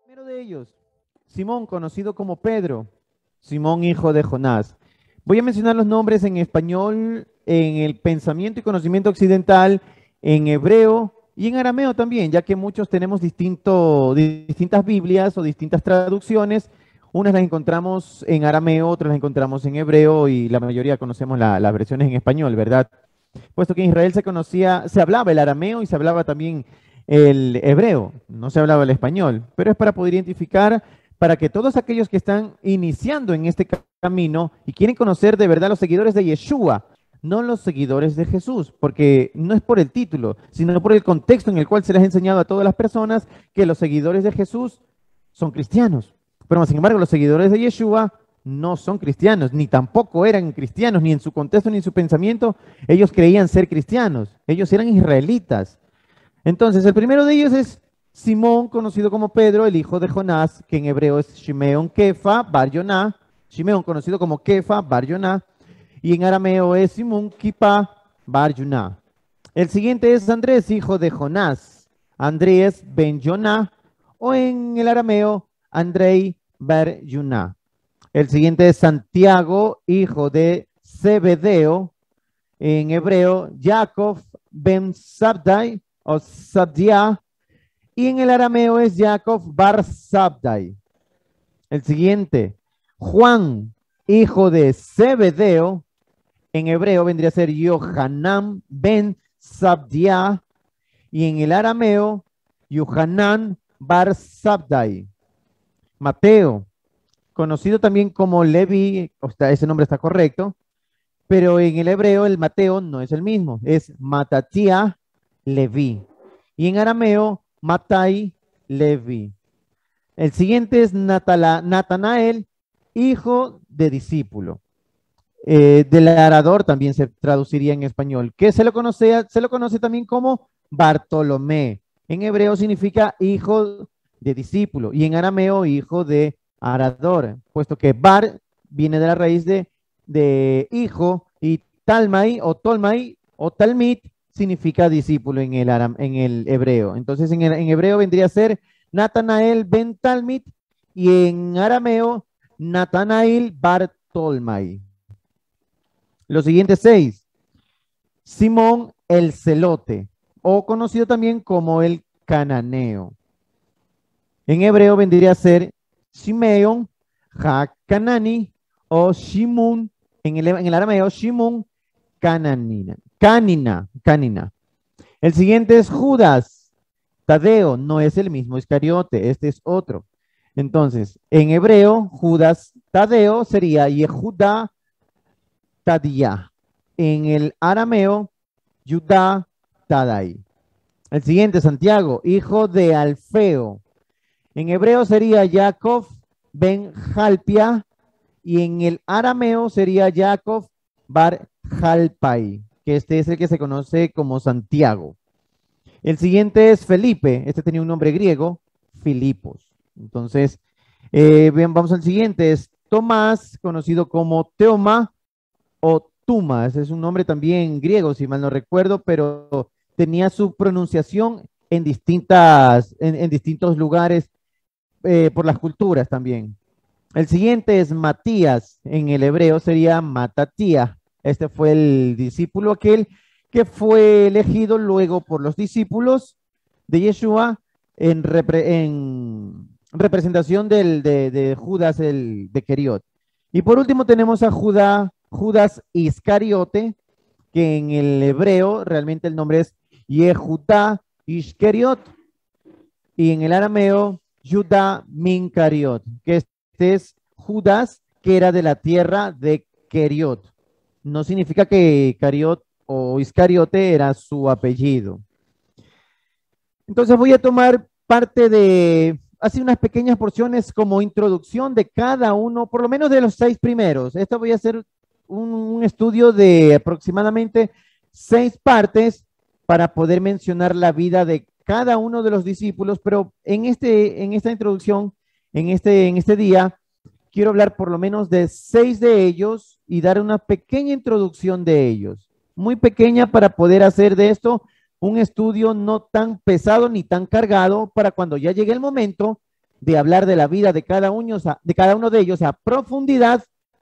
Primero de ellos, Simón, conocido como Pedro, Simón, hijo de Jonás. Voy a mencionar los nombres en español, en el pensamiento y conocimiento occidental, en hebreo y en arameo también, ya que muchos tenemos distintas Biblias o distintas traducciones. Unas las encontramos en arameo, otras las encontramos en hebreo y la mayoría conocemos las versiones en español, ¿verdad? Puesto que en Israel se hablaba el arameo y se hablaba también el hebreo, no se hablaba el español, pero es para poder identificar, para que todos aquellos que están iniciando en este camino y quieren conocer de verdad los seguidores de Yeshua, no los seguidores de Jesús, porque no es por el título, sino por el contexto en el cual se les ha enseñado a todas las personas que los seguidores de Jesús son cristianos. Pero sin embargo, los seguidores de Yeshua no son cristianos, ni tampoco eran cristianos, ni en su contexto, ni en su pensamiento, ellos creían ser cristianos, ellos eran israelitas. Entonces, el primero de ellos es Simón, conocido como Pedro, el hijo de Jonás, que en hebreo es Shimeón Kefa Bar Yoná, Shimeón conocido como Kefa Bar Yoná, y en arameo es Simón Kipa Bar Yoná. El siguiente es Andrés, hijo de Jonás, Andrés Ben Yoná, o en el arameo Andrei Bar Yoná. El siguiente es Santiago, hijo de Zebedeo, en hebreo Jacob Ben Sabdai o Sabdia, y en el arameo es Jacob Bar Sabdai. El siguiente, Juan, hijo de Zebedeo, en hebreo vendría a ser Yohanan Ben Sabdia, y en el arameo Yohanan Bar Sabdai. Mateo, conocido también como Levi, ese nombre está correcto, pero en el hebreo el Mateo no es el mismo, es Matatía Levi. Y en arameo, Matai Levi. El siguiente es Natanael, hijo de discípulo. Del arador también se traduciría en español, que se lo conoce también como Bartolomé. En hebreo significa hijo de discípulo y en arameo hijo de arador, puesto que Bar viene de la raíz de hijo y Talmai o Tolmai o Talmid significa discípulo en el hebreo. Entonces en hebreo vendría a ser Natanael ben Talmid y en arameo Natanael bar Tolmai. Los siguientes 6. Simón el Celote, o conocido también como el Cananeo. En hebreo vendría a ser Shimeon HaKanani o Shimun, en el arameo Shimun Canina. El siguiente es Judas. Tadeo no es el mismo Iscariote, este es otro. Entonces, en hebreo, Judas Tadeo sería Yehuda Tadía. En el arameo, Yudá Tadai. El siguiente, Santiago, hijo de Alfeo. En hebreo sería Jacob ben Jalpia y en el arameo sería Jacob bar Jalpai, que este es el que se conoce como Santiago. El siguiente es Felipe, este tenía un nombre griego, Filipos. Entonces, bien, vamos al siguiente, es Tomás, conocido como Teoma o Tuma, ese es un nombre también griego, si mal no recuerdo, pero tenía su pronunciación en distintos lugares por las culturas también. El siguiente es Matías, en el hebreo sería Matatía. Este fue el discípulo aquel que fue elegido luego por los discípulos de Yeshua en representación de Judas de Queriot. Y por último tenemos a Judas Iscariote, que en el hebreo realmente el nombre es Yehudá Iscariot y en el arameo Judá Mincariot, que este es Judas, que era de la tierra de Queriot. No significa que Cariot o Iscariote era su apellido. Entonces voy a tomar parte de, así unas pequeñas porciones como introducción de cada uno, por lo menos de los 6 primeros. Esto voy a hacer un estudio de aproximadamente 6 partes para poder mencionar la vida de cada uno de los discípulos, pero en esta introducción, en este día, quiero hablar por lo menos de 6 de ellos y dar una pequeña introducción de ellos, muy pequeña para poder hacer de esto un estudio no tan pesado ni tan cargado para cuando ya llegue el momento de hablar de la vida de cada uno de ellos a profundidad,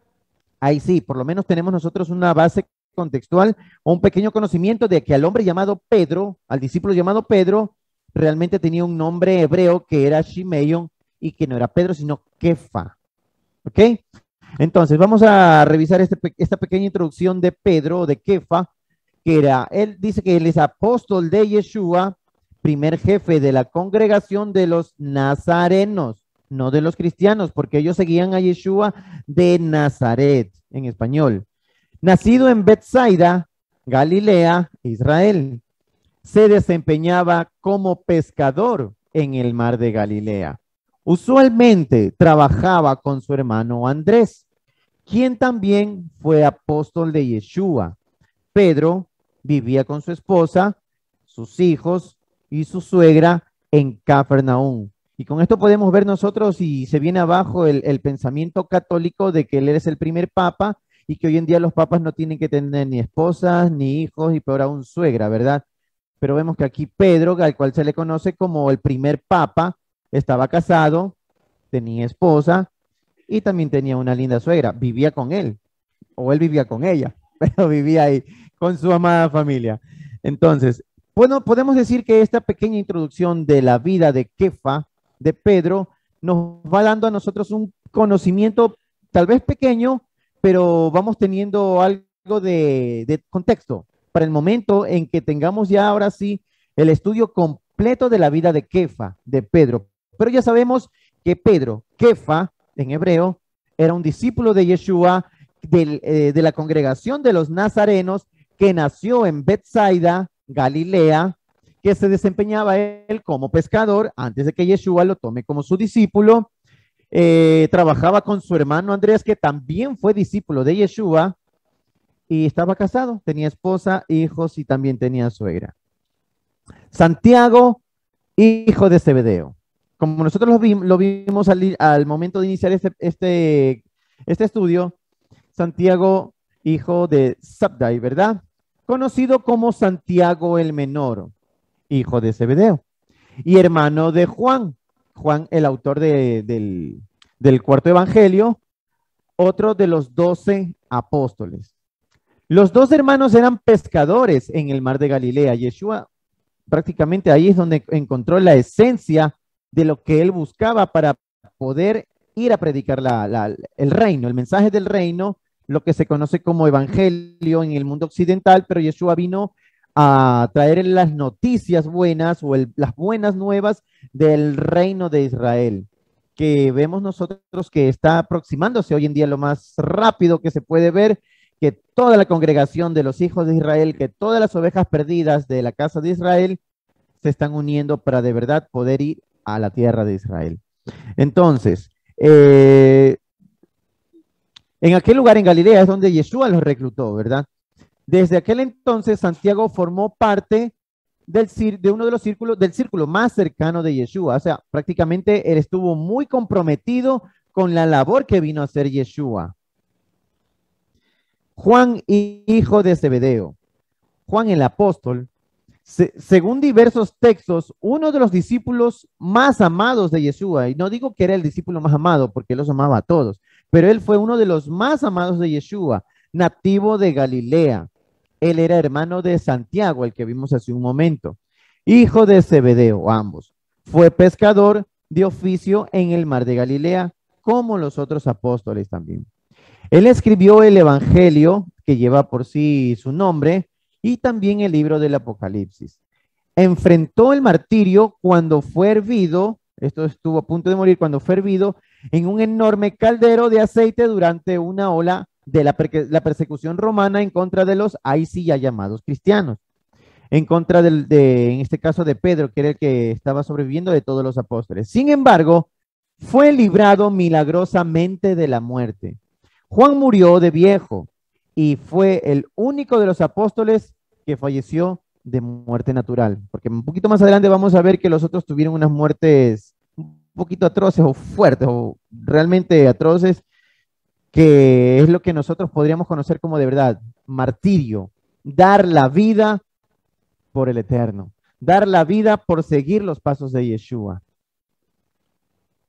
ahí sí, por lo menos tenemos nosotros una base contextual o un pequeño conocimiento de que al hombre llamado Pedro, al discípulo llamado Pedro, realmente tenía un nombre hebreo que era Shimeon y que no era Pedro, sino Kefa. ¿Ok? Entonces, vamos a revisar esta pequeña introducción de Pedro, de Kefa, que era, él dice que él es apóstol de Yeshua, primer jefe de la congregación de los nazarenos, no de los cristianos, porque ellos seguían a Yeshua de Nazaret, en español. Nacido en Bethsaida, Galilea, Israel, se desempeñaba como pescador en el mar de Galilea. Usualmente trabajaba con su hermano Andrés, quien también fue apóstol de Yeshua. Pedro vivía con su esposa, sus hijos y su suegra en Cafarnaúm. Y con esto podemos ver nosotros, y se viene abajo el pensamiento católico de que él es el primer papa y que hoy en día los papas no tienen que tener ni esposas, ni hijos, y peor aún suegra, ¿verdad? Pero vemos que aquí Pedro, al cual se le conoce como el primer papa, estaba casado, tenía esposa y también tenía una linda suegra. Vivía con él, o él vivía con ella, pero vivía ahí con su amada familia. Entonces, bueno, podemos decir que esta pequeña introducción de la vida de Kefa, de Pedro, nos va dando a nosotros un conocimiento tal vez pequeño, pero vamos teniendo algo de contexto para el momento en que tengamos ya ahora sí el estudio completo de la vida de Kefa, de Pedro. Pero ya sabemos que Pedro, Kefa, en hebreo, era un discípulo de Yeshua, de la congregación de los nazarenos, que nació en Bethsaida, Galilea, que se desempeñaba él como pescador antes de que Yeshua lo tome como su discípulo. Trabajaba con su hermano Andrés, que también fue discípulo de Yeshua, y estaba casado, tenía esposa, hijos y también tenía suegra. Santiago, hijo de Zebedeo. Como nosotros lo vimos al momento de iniciar este estudio, Santiago, hijo de Zabdai, ¿verdad? Conocido como Santiago el Menor, hijo de Zebedeo, y hermano de Juan. Juan, el autor del cuarto evangelio, otro de los 12 apóstoles. Los dos hermanos eran pescadores en el mar de Galilea. Yeshua prácticamente ahí es donde encontró la esencia de lo que él buscaba para poder ir a predicar el reino, el mensaje del reino, lo que se conoce como evangelio en el mundo occidental, pero Yeshua vino a traer las noticias buenas o las buenas nuevas del reino de Israel, que vemos nosotros que está aproximándose hoy en día lo más rápido que se puede ver, que toda la congregación de los hijos de Israel, que todas las ovejas perdidas de la casa de Israel se están uniendo para de verdad poder ir a la tierra de Israel. Entonces, en aquel lugar en Galilea es donde Yeshua los reclutó, ¿verdad? Desde aquel entonces, Santiago formó parte de uno de los círculos, del círculo más cercano de Yeshua. O sea, prácticamente él estuvo muy comprometido con la labor que vino a hacer Yeshua. Juan, hijo de Zebedeo. Juan el apóstol, según diversos textos, uno de los discípulos más amados de Yeshua. Y no digo que era el discípulo más amado, porque él los amaba a todos, pero él fue uno de los más amados de Yeshua, nativo de Galilea. Él era hermano de Santiago, el que vimos hace un momento, hijo de Zebedeo, ambos. Fue pescador de oficio en el mar de Galilea, como los otros apóstoles también. Él escribió el Evangelio, que lleva por sí su nombre, y también el libro del Apocalipsis. Enfrentó el martirio cuando fue hervido, esto estuvo a punto de morir cuando fue hervido, en un enorme caldero de aceite durante una ola de la persecución romana en contra de los ahí sí ya llamados cristianos, en contra en este caso de Pedro, que era el que estaba sobreviviendo de todos los apóstoles. Sin embargo, fue librado milagrosamente de la muerte. Juan murió de viejo y fue el único de los apóstoles que falleció de muerte natural, porque un poquito más adelante vamos a ver que los otros tuvieron unas muertes un poquito atroces o fuertes o realmente atroces, que es lo que nosotros podríamos conocer como de verdad martirio, dar la vida por el eterno, dar la vida por seguir los pasos de Yeshua.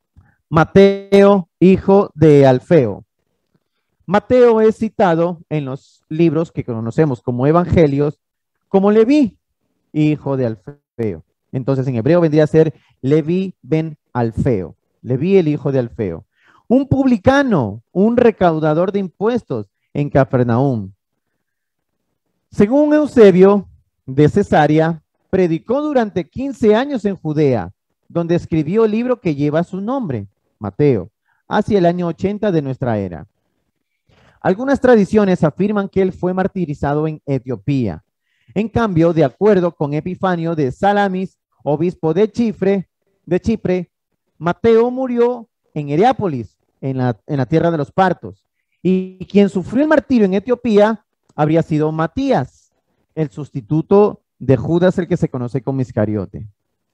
Mateo, hijo de Alfeo. Mateo es citado en los libros que conocemos como evangelios como Leví, hijo de Alfeo. Entonces en hebreo vendría a ser Leví ben Alfeo. Leví, el hijo de Alfeo. Un publicano, un recaudador de impuestos en Capernaum. Según Eusebio de Cesarea, predicó durante 15 años en Judea, donde escribió el libro que lleva su nombre, Mateo, hacia el año 80 de nuestra era. Algunas tradiciones afirman que él fue martirizado en Etiopía. En cambio, de acuerdo con Epifanio de Salamis, obispo de Chipre, Mateo murió en Hierápolis, en la tierra de los partos. Y quien sufrió el martirio en Etiopía habría sido Matías, el sustituto de Judas, el que se conoce como Iscariote.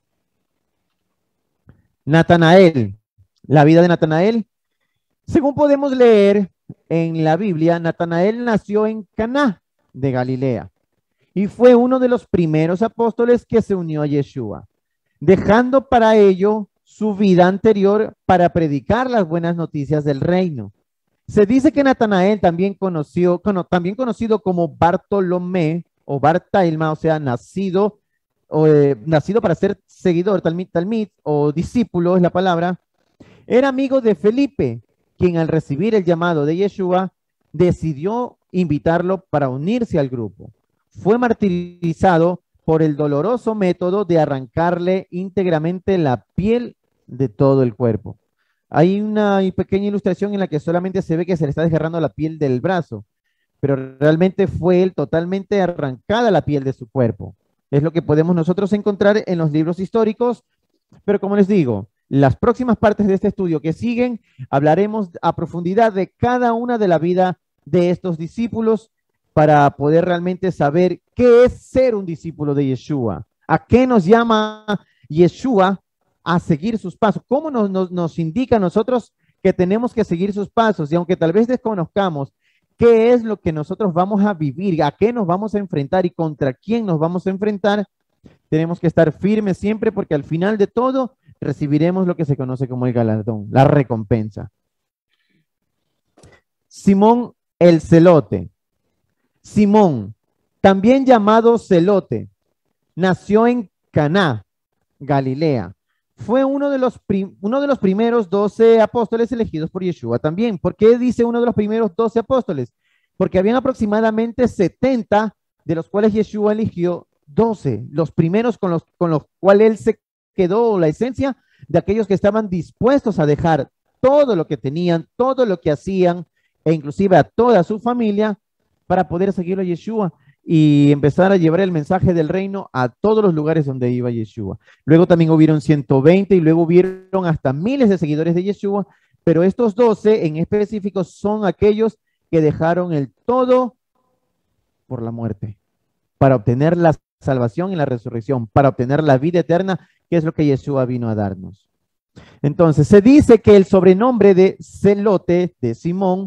Natanael, la vida de Natanael. Según podemos leer en la Biblia, Natanael nació en Caná de Galilea y fue uno de los primeros apóstoles que se unió a Yeshua, dejando para ello su vida anterior para predicar las buenas noticias del reino. Se dice que Natanael, también conocido como Bartolomé o Bartailma, o sea, nacido para ser seguidor, talmid o discípulo es la palabra, era amigo de Felipe, quien al recibir el llamado de Yeshua decidió invitarlo para unirse al grupo. Fue martirizado por el doloroso método de arrancarle íntegramente la piel de todo el cuerpo. Hay una pequeña ilustración en la que solamente se ve que se le está desgarrando la piel del brazo, pero realmente fue él totalmente arrancada la piel de su cuerpo. Es lo que podemos nosotros encontrar en los libros históricos, pero como les digo, las próximas partes de este estudio que siguen, hablaremos a profundidad de cada una de la vida de estos discípulos para poder realmente saber qué es ser un discípulo de Yeshua, a qué nos llama Yeshua a seguir sus pasos, cómo nos indica a nosotros que tenemos que seguir sus pasos, y aunque tal vez desconozcamos qué es lo que nosotros vamos a vivir, a qué nos vamos a enfrentar y contra quién nos vamos a enfrentar, tenemos que estar firmes siempre porque al final de todo recibiremos lo que se conoce como el galardón, la recompensa. Simón el Celote. Simón, también llamado Celote, nació en Caná, Galilea. Fue uno de los primeros 12 apóstoles elegidos por Yeshua también. ¿Por qué dice uno de los primeros 12 apóstoles? Porque habían aproximadamente 70, de los cuales Yeshua eligió 12, los primeros con los cuales él se quedó, la esencia de aquellos que estaban dispuestos a dejar todo lo que tenían, todo lo que hacían, e inclusive a toda su familia, para poder seguirlo a Yeshua y empezar a llevar el mensaje del reino a todos los lugares donde iba Yeshua. Luego también hubieron 120 y luego hubieron hasta miles de seguidores de Yeshua, pero estos 12 en específico son aquellos que dejaron el todo por la muerte, para obtener la salvación y la resurrección, para obtener la vida eterna, que es lo que Yeshua vino a darnos. Entonces, se dice que el sobrenombre de Celote, de Simón,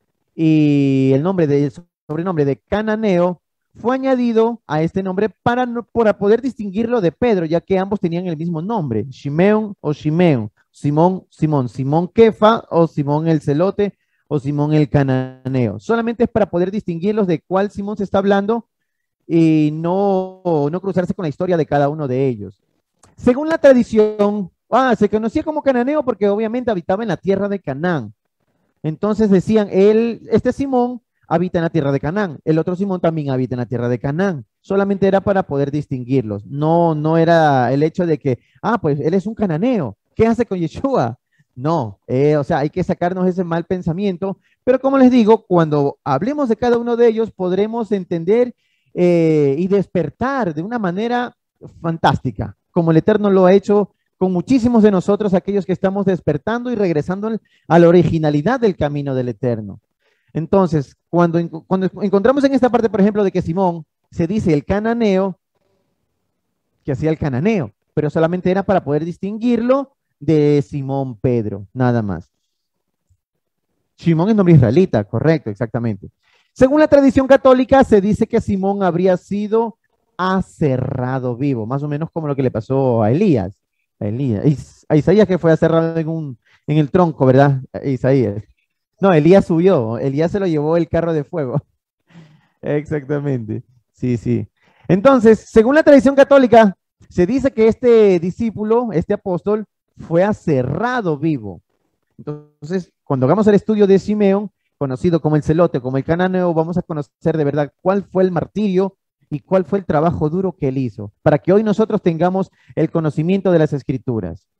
y el sobrenombre de Cananeo fue añadido a este nombre para poder distinguirlo de Pedro, ya que ambos tenían el mismo nombre, Shimeón o Shimeón, Simón Kefa o Simón el Celote o Simón el Cananeo. Solamente es para poder distinguirlos de cuál Simón se está hablando y no cruzarse con la historia de cada uno de ellos. Según la tradición, se conocía como Cananeo porque obviamente habitaba en la tierra de Canaán. Entonces decían, este Simón habita en la tierra de Canaán, el otro Simón también habita en la tierra de Canaán. Solamente era para poder distinguirlos. No era el hecho de que, pues él es un cananeo. ¿Qué hace con Yeshua? No, o sea, hay que sacarnos ese mal pensamiento. Pero como les digo, cuando hablemos de cada uno de ellos, podremos entender y despertar de una manera fantástica, como el Eterno lo ha hecho con muchísimos de nosotros, aquellos que estamos despertando y regresando a la originalidad del camino del Eterno. Entonces, cuando encontramos en esta parte, por ejemplo, de que Simón se dice el cananeo, que hacía el cananeo, pero solamente era para poder distinguirlo de Simón Pedro, nada más. Simón es nombre israelita, correcto, exactamente. Según la tradición católica, se dice que Simón habría sido aserrado vivo, más o menos como lo que le pasó a Elías. A Isaías, que fue aserrado en el tronco, ¿verdad? Isaías. No, Elías subió, Elías se lo llevó el carro de fuego. Exactamente. Sí, sí. Entonces, según la tradición católica, se dice que este discípulo, este apóstol, fue aserrado vivo. Entonces, cuando hagamos el estudio de Simeón, conocido como el celote, como el cananeo, vamos a conocer de verdad cuál fue el martirio y cuál fue el trabajo duro que él hizo, para que hoy nosotros tengamos el conocimiento de las escrituras.